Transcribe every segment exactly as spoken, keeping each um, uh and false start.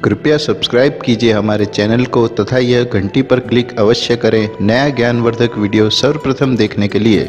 कृपया सब्सक्राइब कीजिए हमारे चैनल को तथा यह घंटी पर क्लिक अवश्य करें नया ज्ञानवर्धक वीडियो सर्वप्रथम देखने के लिए।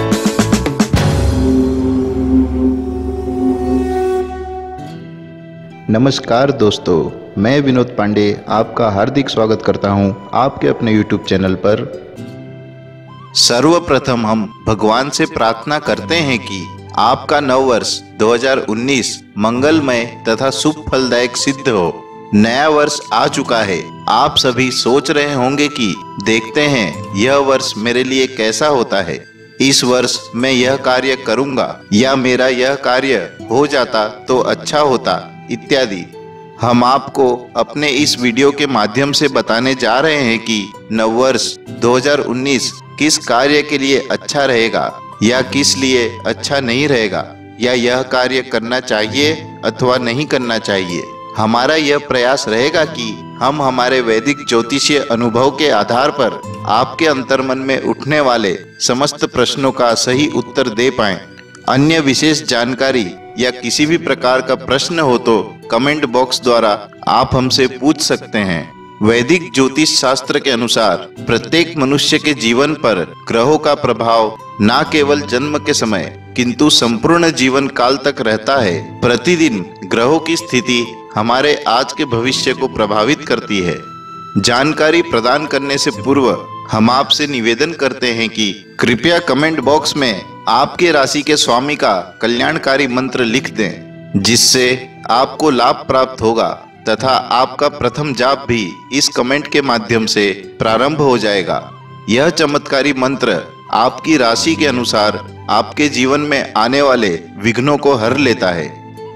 नमस्कार दोस्तों, मैं विनोद पांडे आपका हार्दिक स्वागत करता हूं आपके अपने यूट्यूब चैनल पर। सर्वप्रथम हम भगवान से प्रार्थना करते हैं कि आपका नव वर्ष दो हज़ार उन्नीस मंगलमय तथा शुभ फलदायक सिद्ध हो। नया वर्ष आ चुका है। आप सभी सोच रहे होंगे कि देखते हैं यह वर्ष मेरे लिए कैसा होता है, इस वर्ष मैं यह कार्य करूंगा या मेरा यह कार्य हो जाता तो अच्छा होता इत्यादि। हम आपको अपने इस वीडियो के माध्यम से बताने जा रहे हैं कि नववर्ष दो हज़ार उन्नीस किस कार्य के लिए अच्छा रहेगा या किस लिए अच्छा नहीं रहेगा, या यह कार्य करना चाहिए अथवा नहीं करना चाहिए। हमारा यह प्रयास रहेगा कि हम हमारे वैदिक ज्योतिषीय अनुभव के आधार पर आपके अंतर्मन में उठने वाले समस्त प्रश्नों का सही उत्तर दे पाएं। अन्य विशेष जानकारी या किसी भी प्रकार का प्रश्न हो तो कमेंट बॉक्स द्वारा आप हमसे पूछ सकते हैं। वैदिक ज्योतिष शास्त्र के अनुसार प्रत्येक मनुष्य के जीवन पर ग्रहों का प्रभाव न केवल जन्म के समय किंतु संपूर्ण जीवन काल तक रहता है। प्रतिदिन ग्रहों की स्थिति हमारे आज के भविष्य को प्रभावित करती है। जानकारी प्रदान करने से पूर्व हम आपसे निवेदन करते हैं कि कृपया कमेंट बॉक्स में आपके राशि के स्वामी का कल्याणकारी मंत्र लिख दें, जिससे आपको लाभ प्राप्त होगा तथा आपका प्रथम जाप भी इस कमेंट के माध्यम से प्रारंभ हो जाएगा। यह चमत्कारी मंत्र आपकी राशि के अनुसार आपके जीवन में आने वाले विघ्नों को हर लेता है।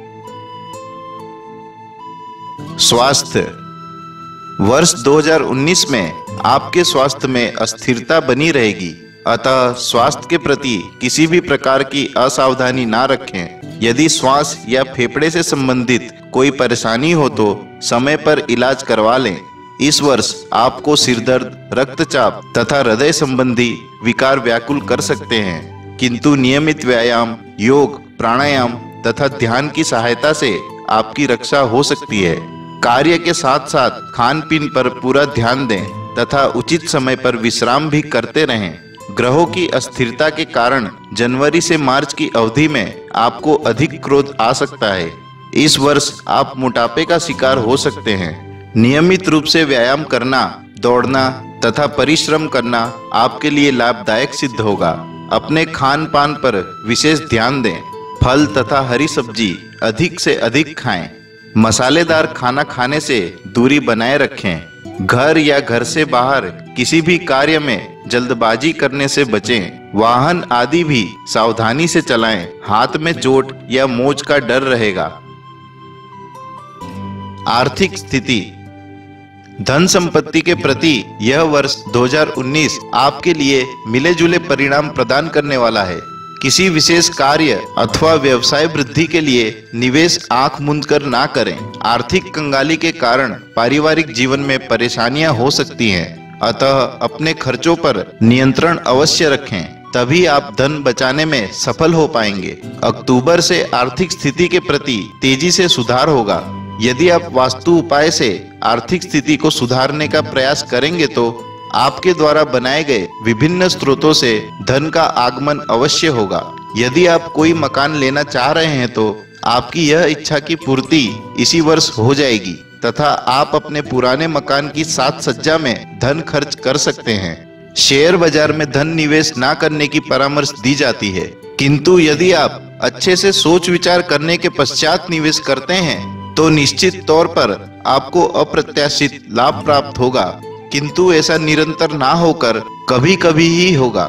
स्वास्थ्य। वर्ष दो हज़ार उन्नीस में आपके स्वास्थ्य में अस्थिरता बनी रहेगी, अतः स्वास्थ्य के प्रति किसी भी प्रकार की असावधानी ना रखें। यदि श्वास या फेफड़े से संबंधित कोई परेशानी हो तो समय पर इलाज करवा लें। इस वर्ष आपको सिरदर्द, रक्तचाप तथा हृदय संबंधी विकार व्याकुल कर सकते हैं, किंतु नियमित व्यायाम, योग, प्राणायाम तथा ध्यान की सहायता से आपकी रक्षा हो सकती है। कार्य के साथ साथ खान पीन पर पूरा ध्यान दें तथा उचित समय पर विश्राम भी करते रहें। ग्रहों की अस्थिरता के कारण जनवरी से मार्च की अवधि में आपको अधिक क्रोध आ सकता है। इस वर्ष आप मोटापे का शिकार हो सकते हैं। नियमित रूप से व्यायाम करना, दौड़ना तथा परिश्रम करना आपके लिए लाभदायक सिद्ध होगा। अपने खान पान पर विशेष ध्यान दें। फल तथा हरी सब्जी अधिक से अधिक खाएं। मसालेदार खाना खाने से दूरी बनाए रखें। घर या घर से बाहर किसी भी कार्य में जल्दबाजी करने से बचें। वाहन आदि भी सावधानी से चलाएं। हाथ में चोट या मोच का डर रहेगा। आर्थिक स्थिति। धन संपत्ति के प्रति यह वर्ष दो हज़ार उन्नीस आपके लिए मिले जुले परिणाम प्रदान करने वाला है। किसी विशेष कार्य अथवा व्यवसाय वृद्धि के लिए निवेश आंख मूंद कर ना करें। आर्थिक कंगाली के कारण पारिवारिक जीवन में परेशानियां हो सकती हैं, अतः अपने खर्चों पर नियंत्रण अवश्य रखें, तभी आप धन बचाने में सफल हो पाएंगे। अक्टूबर से आर्थिक स्थिति के प्रति तेजी से सुधार होगा। यदि आप वास्तु उपाय से आर्थिक स्थिति को सुधारने का प्रयास करेंगे तो आपके द्वारा बनाए गए विभिन्न स्रोतों से धन का आगमन अवश्य होगा। यदि आप कोई मकान लेना चाह रहे हैं तो आपकी यह इच्छा की पूर्ति इसी वर्ष हो जाएगी तथा आप अपने पुराने मकान की साज सज्जा में धन खर्च कर सकते हैं। शेयर बाजार में धन निवेश ना करने की परामर्श दी जाती है, किंतु यदि आप अच्छे से सोच विचार करने के पश्चात निवेश करते हैं तो निश्चित तौर पर आपको अप्रत्याशित लाभ प्राप्त होगा, किंतु ऐसा निरंतर ना होकर कभी कभी ही होगा।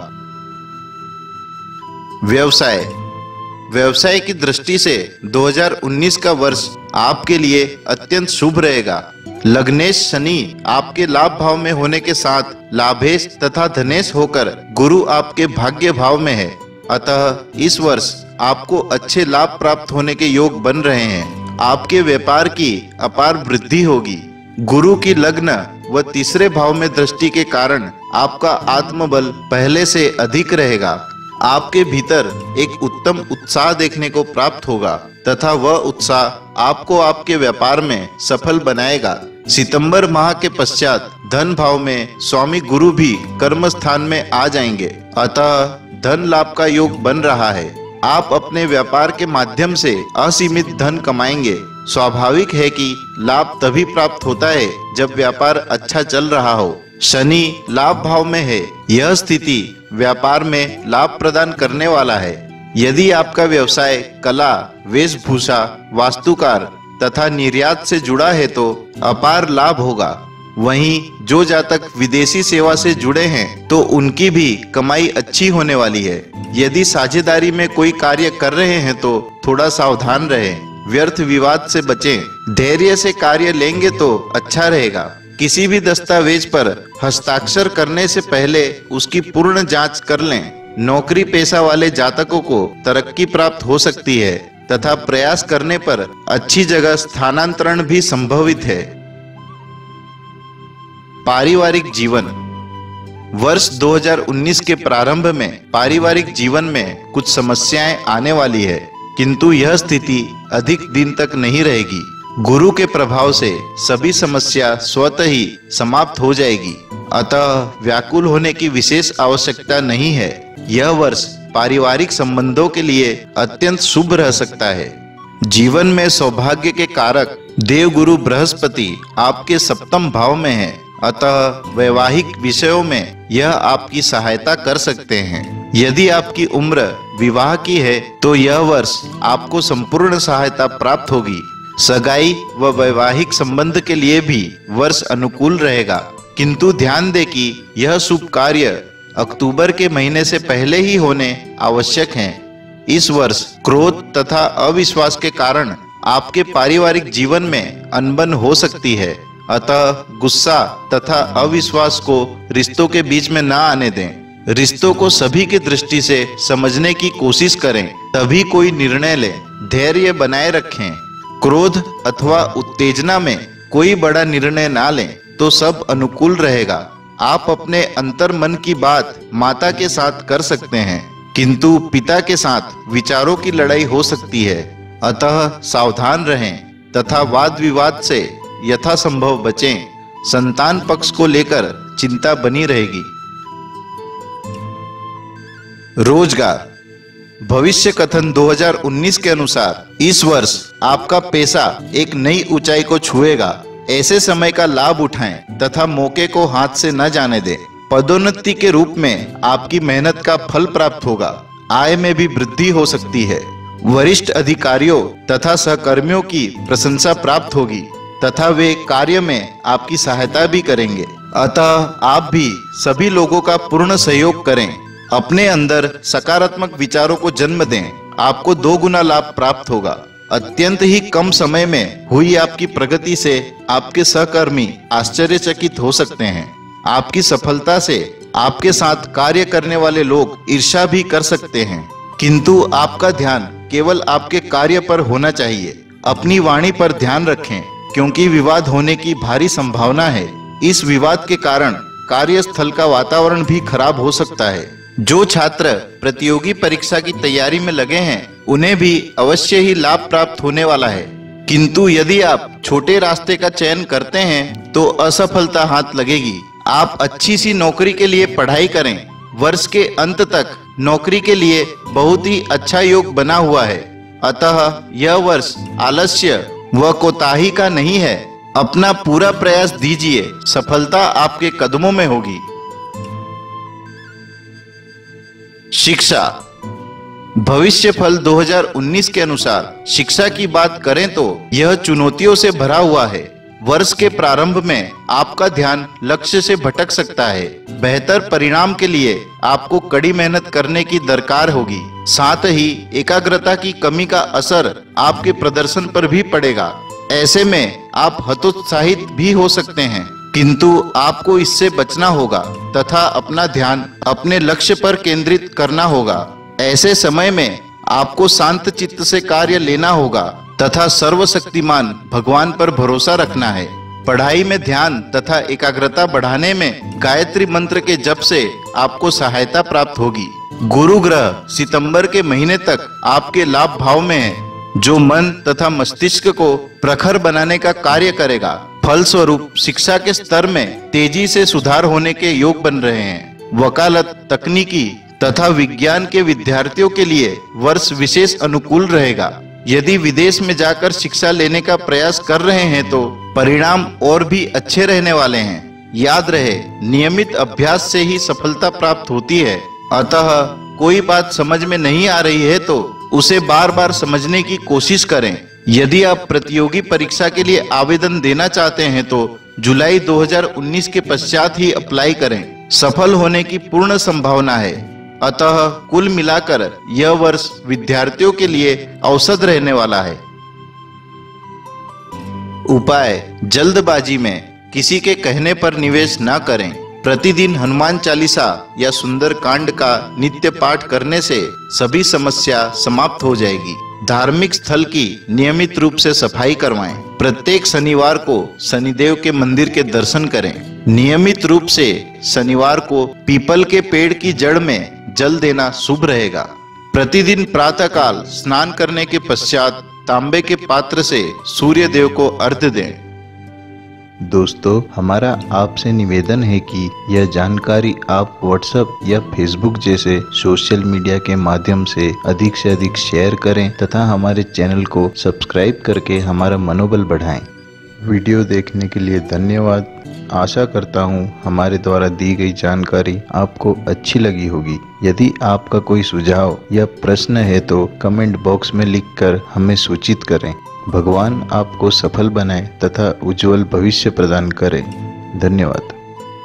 व्यवसाय। व्यवसाय की दृष्टि से दो हज़ार उन्नीस का वर्ष आपके लिए अत्यंत शुभ रहेगा। लग्नेश शनि आपके लाभ भाव में होने के साथ लाभेश तथा धनेश होकर गुरु आपके भाग्य भाव में है, अतः इस वर्ष आपको अच्छे लाभ प्राप्त होने के योग बन रहे हैं। आपके व्यापार की अपार वृद्धि होगी। गुरु की लग्न व तीसरे भाव में दृष्टि के कारण आपका आत्मबल पहले से अधिक रहेगा। आपके भीतर एक उत्तम उत्साह देखने को प्राप्त होगा तथा वह उत्साह आपको आपके व्यापार में सफल बनाएगा। सितंबर माह के पश्चात धन भाव में स्वामी गुरु भी कर्म स्थान में आ जाएंगे, अतः धन लाभ का योग बन रहा है। आप अपने व्यापार के माध्यम से असीमित धन कमाएंगे। स्वाभाविक है कि लाभ तभी प्राप्त होता है जब व्यापार अच्छा चल रहा हो। शनि लाभ भाव में है, यह स्थिति व्यापार में लाभ प्रदान करने वाला है। यदि आपका व्यवसाय कला, वेशभूषा, वास्तुकार तथा निर्यात से जुड़ा है तो अपार लाभ होगा। वहीं जो जातक विदेशी सेवा से जुड़े हैं तो उनकी भी कमाई अच्छी होने वाली है। यदि साझेदारी में कोई कार्य कर रहे हैं तो थोड़ा सावधान रहें, व्यर्थ विवाद से बचें। धैर्य से कार्य लेंगे तो अच्छा रहेगा। किसी भी दस्तावेज पर हस्ताक्षर करने से पहले उसकी पूर्ण जांच कर लें। नौकरी पेशा वाले जातकों को तरक्की प्राप्त हो सकती है तथा प्रयास करने पर अच्छी जगह स्थानांतरण भी संभवित है। पारिवारिक जीवन। वर्ष दो हज़ार उन्नीस के प्रारंभ में पारिवारिक जीवन में कुछ समस्याएं आने वाली है, किंतु यह स्थिति अधिक दिन तक नहीं रहेगी। गुरु के प्रभाव से सभी समस्या स्वतः ही समाप्त हो जाएगी, अतः व्याकुल होने की विशेष आवश्यकता नहीं है। यह वर्ष पारिवारिक संबंधों के लिए अत्यंत शुभ रह सकता है। जीवन में सौभाग्य के कारक देवगुरु बृहस्पति आपके सप्तम भाव में है, अतः वैवाहिक विषयों में यह आपकी सहायता कर सकते हैं। यदि आपकी उम्र विवाह की है तो यह वर्ष आपको संपूर्ण सहायता प्राप्त होगी। सगाई व वैवाहिक संबंध के लिए भी वर्ष अनुकूल रहेगा, किंतु ध्यान दें कि यह शुभ कार्य अक्टूबर के महीने से पहले ही होने आवश्यक हैं। इस वर्ष क्रोध तथा अविश्वास के कारण आपके पारिवारिक जीवन में अनबन हो सकती है, अतः गुस्सा तथा अविश्वास को रिश्तों के बीच में ना आने दें। रिश्तों को सभी की दृष्टि से समझने की कोशिश करें, तभी कोई निर्णय लें। धैर्य बनाए रखें। क्रोध अथवा उत्तेजना में कोई बड़ा निर्णय ना लें तो सब अनुकूल रहेगा। आप अपने अंतर मन की बात माता के साथ कर सकते हैं, किंतु पिता के साथ विचारों की लड़ाई हो सकती है, अतः सावधान रहें तथा वाद विवाद से यथासंभव बचें। संतान पक्ष को लेकर चिंता बनी रहेगी। रोजगार। भविष्य कथन दो हज़ार उन्नीस के अनुसार इस वर्ष आपका पैसा एक नई ऊंचाई को छुएगा। ऐसे समय का लाभ उठाएं तथा मौके को हाथ से न जाने दें। पदोन्नति के रूप में आपकी मेहनत का फल प्राप्त होगा। आय में भी वृद्धि हो सकती है। वरिष्ठ अधिकारियों तथा सहकर्मियों की प्रशंसा प्राप्त होगी तथा वे कार्य में आपकी सहायता भी करेंगे, अतः आप भी सभी लोगों का पूर्ण सहयोग करें। अपने अंदर सकारात्मक विचारों को जन्म दें, आपको दो गुना लाभ प्राप्त होगा। अत्यंत ही कम समय में हुई आपकी प्रगति से आपके सहकर्मी आश्चर्यचकित हो सकते हैं। आपकी सफलता से आपके साथ कार्य करने वाले लोग ईर्ष्या भी कर सकते हैं, किंतु आपका ध्यान केवल आपके कार्य पर होना चाहिए। अपनी वाणी पर ध्यान रखें, क्योंकि विवाद होने की भारी संभावना है। इस विवाद के कारण कार्यस्थल का वातावरण भी खराब हो सकता है। जो छात्र प्रतियोगी परीक्षा की तैयारी में लगे हैं उन्हें भी अवश्य ही लाभ प्राप्त होने वाला है, किंतु यदि आप छोटे रास्ते का चयन करते हैं तो असफलता हाथ लगेगी। आप अच्छी सी नौकरी के लिए पढ़ाई करें। वर्ष के अंत तक नौकरी के लिए बहुत ही अच्छा योग बना हुआ है, अतः यह वर्ष आलस्य व कोताही का नहीं है। अपना पूरा प्रयास दीजिए, सफलता आपके कदमों में होगी। शिक्षा। भविष्य फल दो हज़ार उन्नीस के अनुसार शिक्षा की बात करें तो यह चुनौतियों से भरा हुआ है। वर्ष के प्रारंभ में आपका ध्यान लक्ष्य से भटक सकता है। बेहतर परिणाम के लिए आपको कड़ी मेहनत करने की दरकार होगी। साथ ही एकाग्रता की कमी का असर आपके प्रदर्शन पर भी पड़ेगा। ऐसे में आप हतोत्साहित भी हो सकते हैं, किंतु आपको इससे बचना होगा तथा अपना ध्यान अपने लक्ष्य पर केंद्रित करना होगा। ऐसे समय में आपको शांत चित्त से कार्य लेना होगा तथा सर्वशक्तिमान भगवान पर भरोसा रखना है। पढ़ाई में ध्यान तथा एकाग्रता बढ़ाने में गायत्री मंत्र के जप से आपको सहायता प्राप्त होगी। गुरु ग्रह सितंबर के महीने तक आपके लाभ भाव में है, जो मन तथा मस्तिष्क को प्रखर बनाने का कार्य करेगा। फलस्वरूप शिक्षा के स्तर में तेजी से सुधार होने के योग बन रहे हैं। वकालत, तकनीकी तथा विज्ञान के विद्यार्थियों के लिए वर्ष विशेष अनुकूल रहेगा। यदि विदेश में जाकर शिक्षा लेने का प्रयास कर रहे हैं तो परिणाम और भी अच्छे रहने वाले हैं। याद रहे, नियमित अभ्यास से ही सफलता प्राप्त होती है। अतः कोई बात समझ में नहीं आ रही है तो उसे बार बार समझने की कोशिश करें। यदि आप प्रतियोगी परीक्षा के लिए आवेदन देना चाहते हैं तो जुलाई दो हज़ार उन्नीस के पश्चात ही अप्लाई करें। सफल होने की पूर्ण संभावना है। अतः कुल मिलाकर यह वर्ष विद्यार्थियों के लिए औसत रहने वाला है। उपाय: जल्दबाजी में किसी के कहने पर निवेश न करें। प्रतिदिन हनुमान चालीसा या सुंदर कांड का नित्य पाठ करने से सभी समस्या समाप्त हो जाएगी। धार्मिक स्थल की नियमित रूप से सफाई करवाएं। प्रत्येक शनिवार को शनिदेव के मंदिर के दर्शन करें। नियमित रूप से शनिवार को पीपल के पेड़ की जड़ में जल देना शुभ रहेगा। प्रतिदिन प्रातःकाल स्नान करने के पश्चात तांबे के पात्र से सूर्य देव को अर्घ्य दें। दोस्तों, हमारा आपसे निवेदन है कि यह जानकारी आप व्हाट्सएप या फेसबुक जैसे सोशल मीडिया के माध्यम से अधिक से अधिक शेयर करें तथा हमारे चैनल को सब्सक्राइब करके हमारा मनोबल बढ़ाएं। वीडियो देखने के लिए धन्यवाद। आशा करता हूँ हमारे द्वारा दी गई जानकारी आपको अच्छी लगी होगी। यदि आपका कोई सुझाव या प्रश्न है तो कमेंट बॉक्स में लिखकर हमें सूचित करें। भगवान आपको सफल बनाए तथा उज्जवल भविष्य प्रदान करे। धन्यवाद।